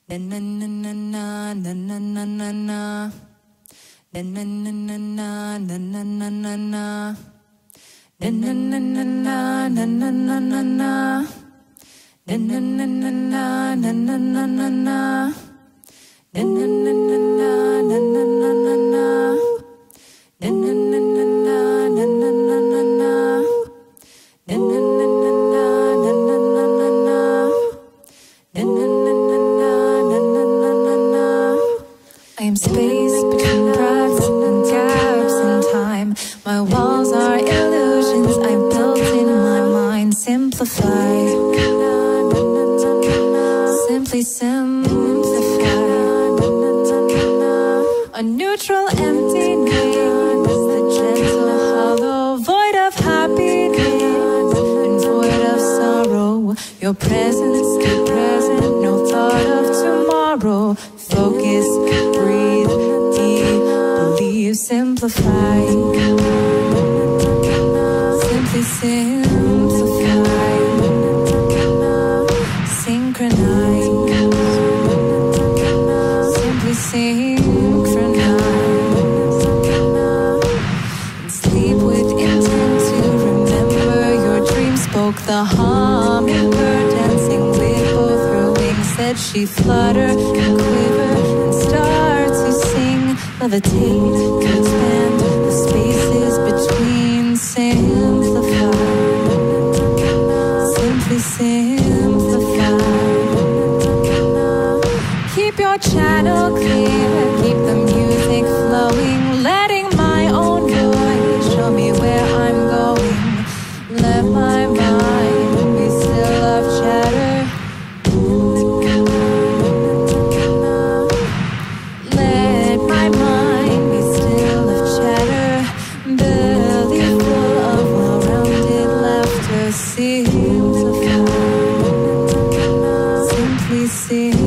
I am space between breaths and gaps in time. My walls are illusions I built in my mind. Simplify, simply simplify. A neutral emptiness, the gentle hollow void of happiness and void of sorrow. Your presence, stay present, no thought of tomorrow. Focus, breathe, deep, believe, simplify. Simply simplify. Synchronize. Simply synchronize. And sleep with intent to remember your dreams. Spoke the hummingbird, dancing with both her wings. Said she flutter and quiver and start to sing. Levitate to expand the spaces between. Simplify. Simply simplify. Keep your channel clear, keep the music flowing, letting my own voice show me where I'm going. Let my mind be still of chatter. Let my mind be still of chatter. Belly full of well-rounded laughter. Simplify. Simply simplify.